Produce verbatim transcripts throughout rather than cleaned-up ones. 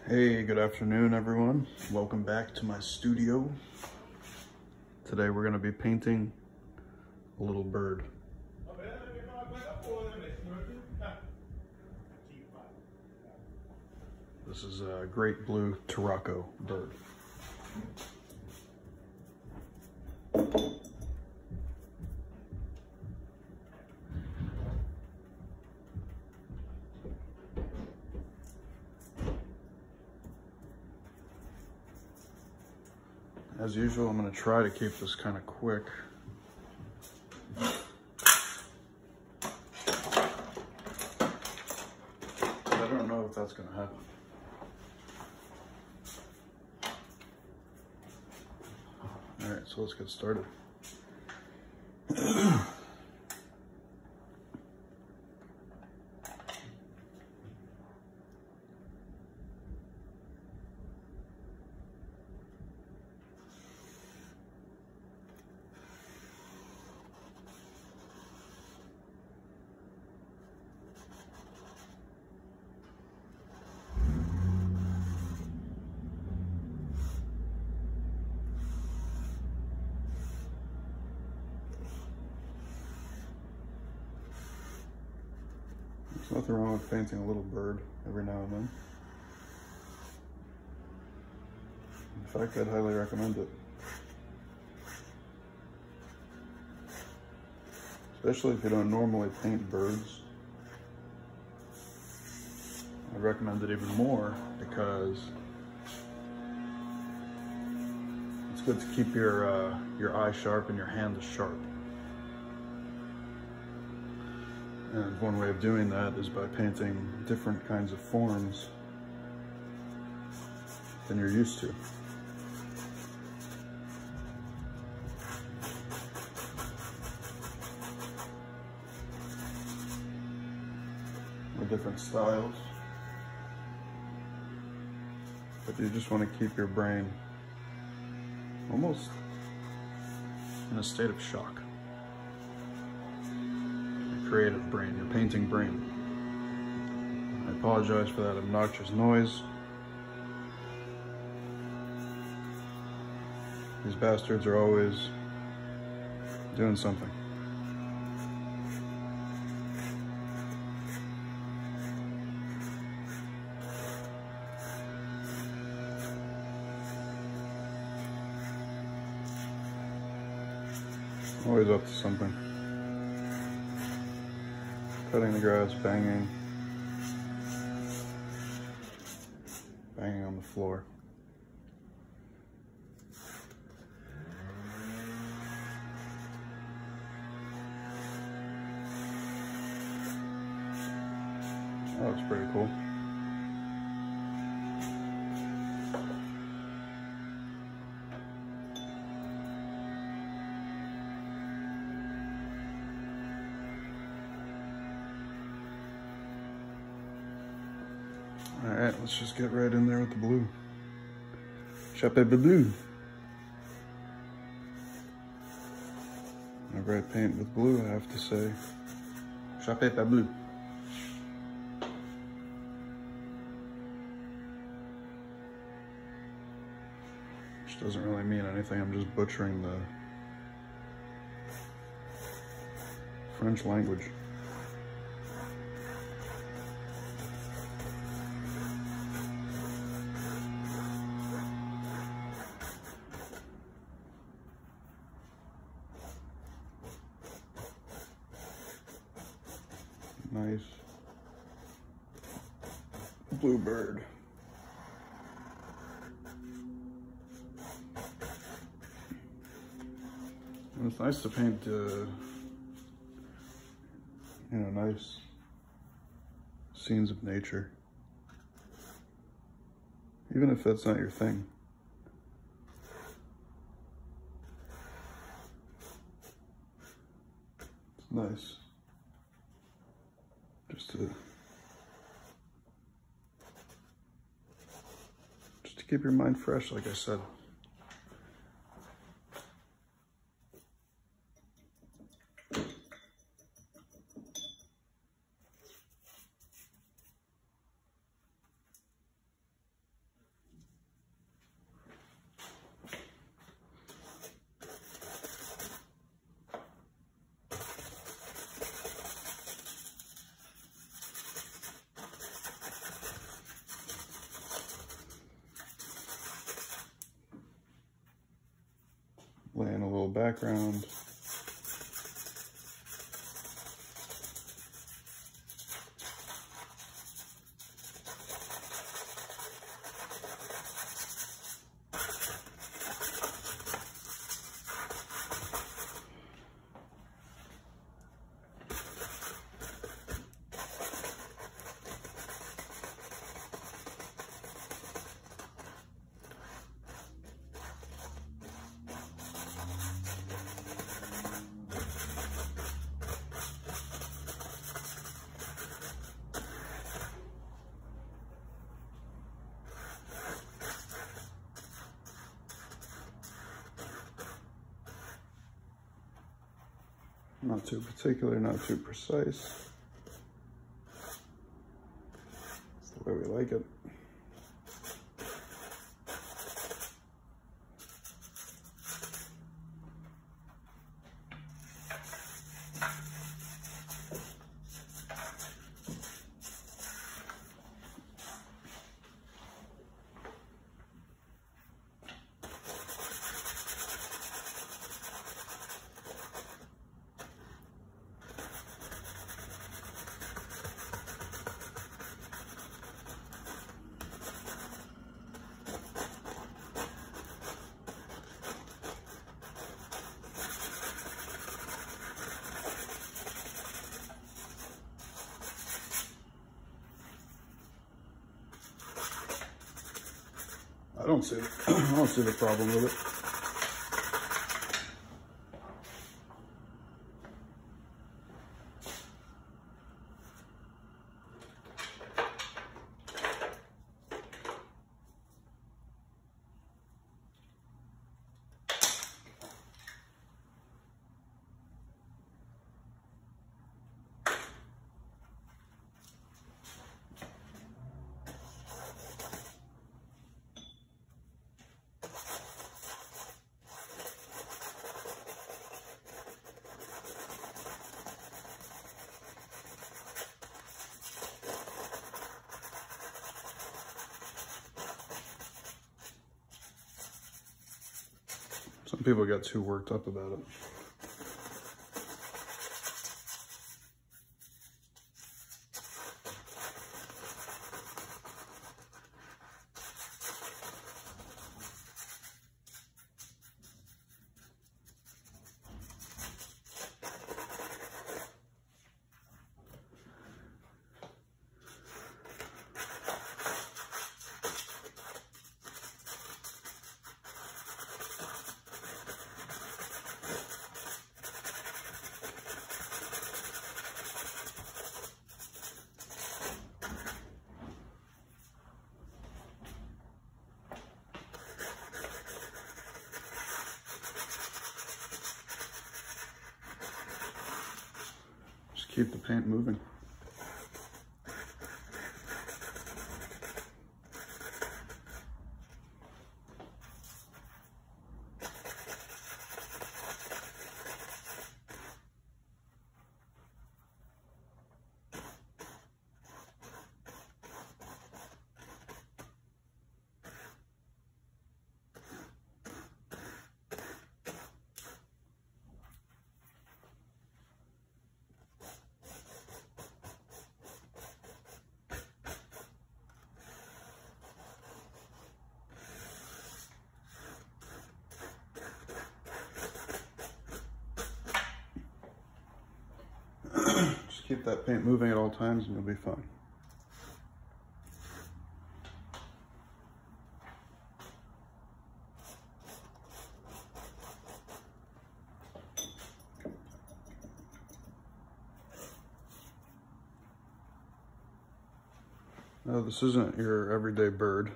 Hey, good afternoon, everyone. Welcome back to my studio. Today we're going to be painting a little bird. This is a Great Blue Turaco bird. As usual, I'm going to try to keep this kind of quick. I don't know if that's going to happen. All right, so let's get started. There's nothing wrong with painting a little bird every now and then. In fact, I'd highly recommend it. Especially if you don't normally paint birds. I'd recommend it even more because it's good to keep your, uh, your eye sharp and your hand sharp. And one way of doing that is by painting different kinds of forms than you're used to. Or different styles. But you just want to keep your brain almost in a state of shock. Creative brain, your painting brain. I apologize for that obnoxious noise. These bastards are always doing something. Always up to something. Cutting the grass, banging, banging on the floor. That looks pretty cool. All right, let's just get right in there with the blue. Chapeau bleu. Whenever I paint with blue, I have to say, chapeau bleu. Which doesn't really mean anything, I'm just butchering the French language. Nice blue bird. And it's nice to paint, uh, you know, nice scenes of nature, even if that's not your thing. It's nice. Just to, just to keep your mind fresh, like I said. background. Not too particular, not too precise. That's the way we like it. I don't see, I don't see the problem with it. Some people got too worked up about it. Keep the paint moving. Just keep that paint moving at all times and you'll be fine. Now, this isn't your everyday bird.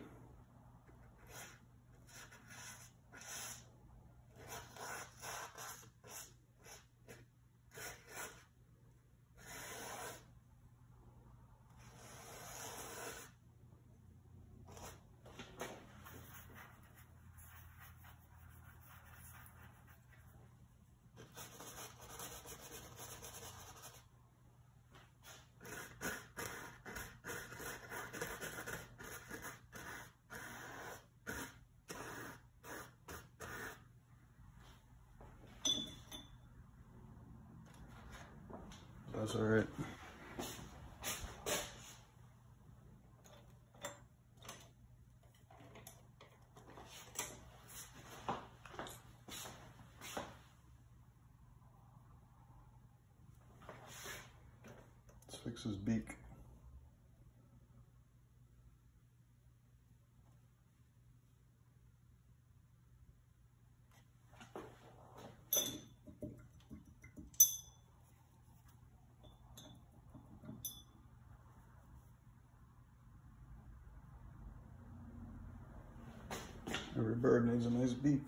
That's all right. Let's fix his beak. Every bird needs a nice beak.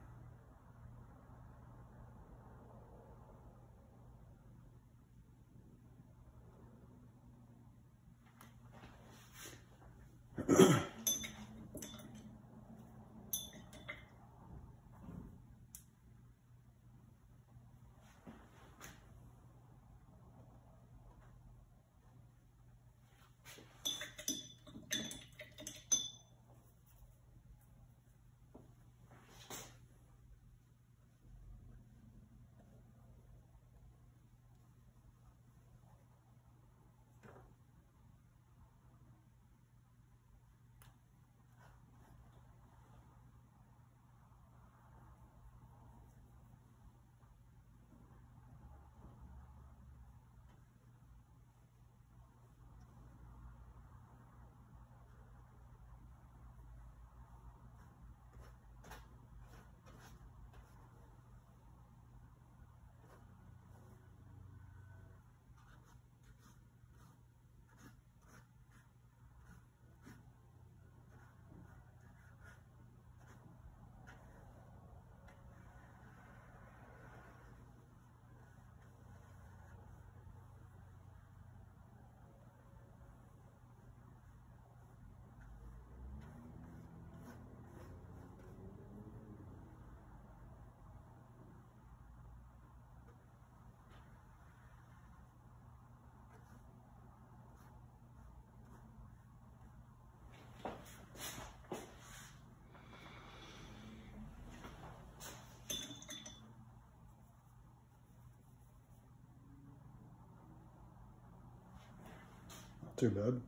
Too bad.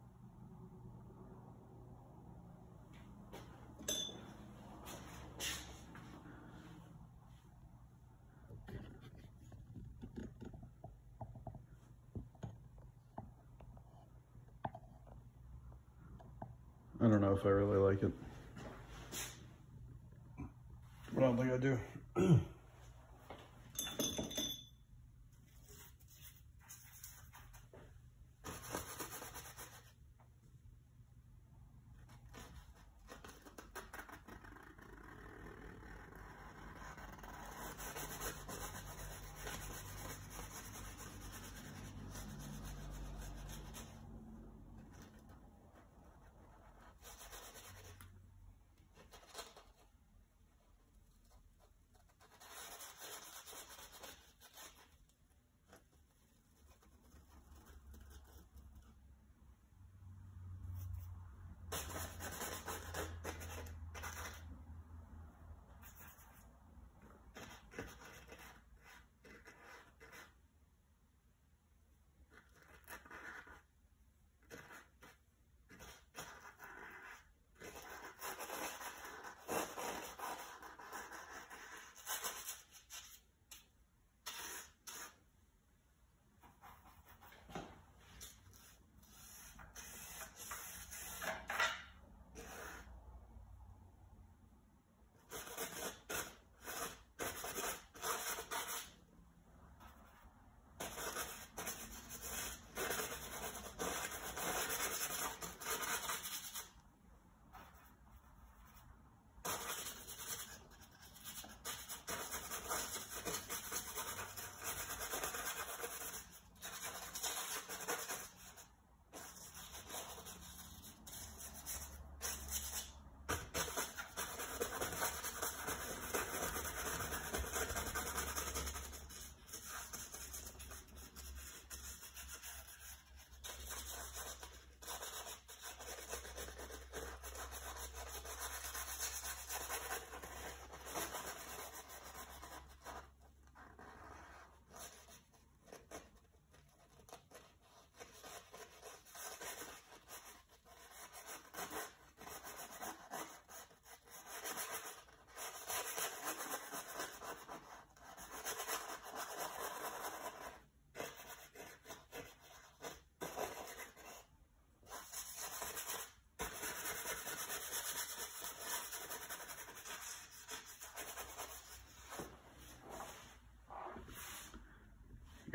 I don't know if I really like it. I don't think I do.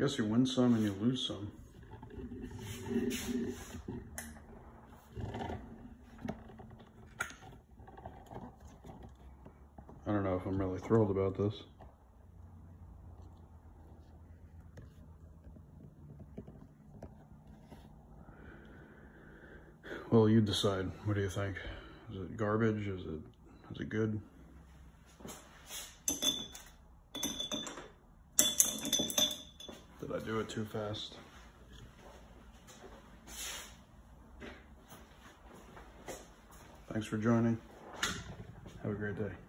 guess you win some and you lose some. I don't know if I'm really thrilled about this. Well, you decide. What do you think? Is it garbage? Is it, is it good? Did I do it too fast? Thanks for joining. Have a great day.